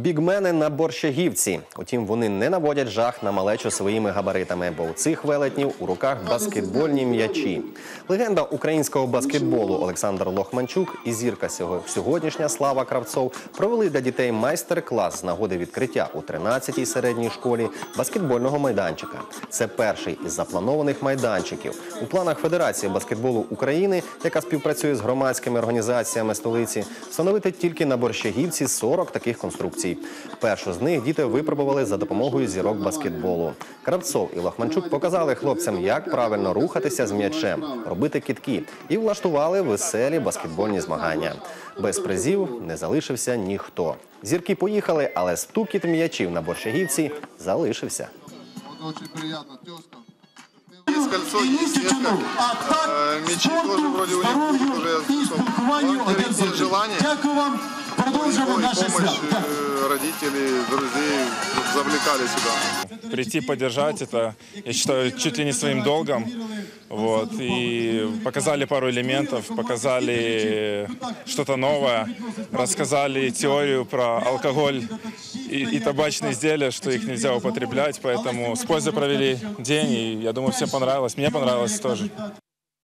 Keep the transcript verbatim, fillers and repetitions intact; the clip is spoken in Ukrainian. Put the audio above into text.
Бігмени на Борщагівці. Утім, вони не наводять жах на малечу своїми габаритами, бо у цих велетнів у руках баскетбольні м'ячі. Легенда українського баскетболу Олександр Лохманчук і зірка сьогоднішня Слава Кравцов провели для дітей майстер-клас з нагоди відкриття у тринадцятій середній школі баскетбольного майданчика. Це перший із запланованих майданчиків. У планах Федерації баскетболу України, яка співпрацює з громадськими організаціями столиці, встановити тільки на Борщагівці сорок таких конструкцій. Першу з них діти випробували за допомогою зірок баскетболу. Кравцов і Лохманчук показали хлопцям, як правильно рухатися з м'ячем, робити кидки, і влаштували веселі баскетбольні змагання. Без призів не залишився ніхто. Зірки поїхали, але стукіт м'ячів на Борщагівці залишився. Есть кольцо, есть сетка, мячи тоже вроде у них уже есть желание, и помощь родителей, друзей завлекали сюда. Прийти поддержать это, я считаю, чуть ли не своим долгом. Вот, и показали пару элементов, показали что-то новое, рассказали теорию про алкоголь и, и табачные изделия, что их нельзя употреблять, поэтому с пользой провели день, и я думаю, всем понравилось, мне понравилось тоже.